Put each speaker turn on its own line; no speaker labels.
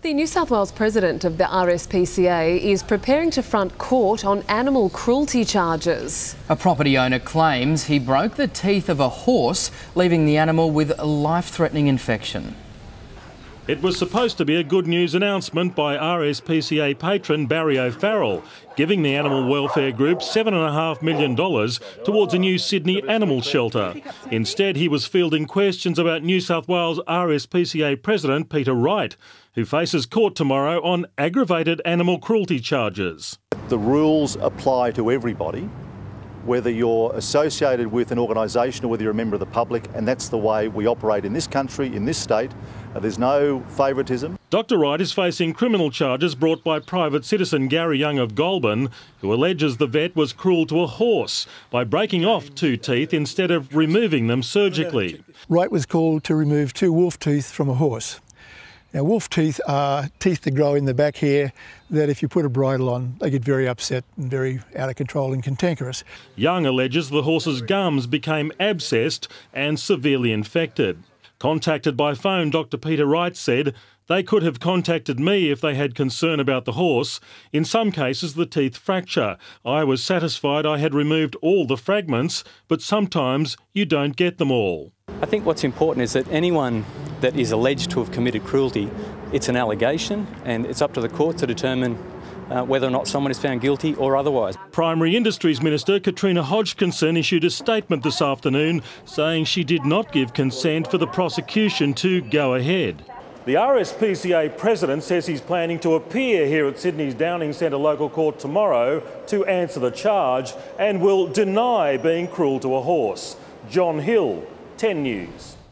The New South Wales President of the RSPCA is preparing to front court on animal cruelty charges.
A property owner claims he broke the teeth of a horse, leaving the animal with a life-threatening infection.
It was supposed to be a good news announcement by RSPCA patron Barry O'Farrell, giving the animal welfare group $7.5 million towards a new Sydney animal shelter. Instead, he was fielding questions about New South Wales RSPCA President Peter Wright, who faces court tomorrow on aggravated animal cruelty charges.
The rules apply to everybody, whether you're associated with an organisation or whether you're a member of the public, and that's the way we operate in this country, in this state. There's no favouritism.
Dr Wright is facing criminal charges brought by private citizen Gary Young of Goulburn, who alleges the vet was cruel to a horse by breaking off 2 teeth instead of removing them surgically.
Wright was called to remove 2 wolf teeth from a horse. Now, wolf teeth are teeth that grow in the back here that if you put a bridle on, they get very upset and very out of control and cantankerous.
Young alleges the horse's gums became abscessed and severely infected. Contacted by phone, Dr Peter Wright said they could have contacted me if they had concern about the horse. In some cases, the teeth fracture. I was satisfied I had removed all the fragments, but sometimes you don't get them all.
I think what's important is that anyone that is alleged to have committed cruelty, it's an allegation and it's up to the court to determine whether or not someone is found guilty or otherwise.
Primary Industries Minister Katrina Hodgkinson issued a statement this afternoon saying she did not give consent for the prosecution to go ahead. The RSPCA President says he's planning to appear here at Sydney's Downing Centre local court tomorrow to answer the charge and will deny being cruel to a horse. John Hill, 10 News.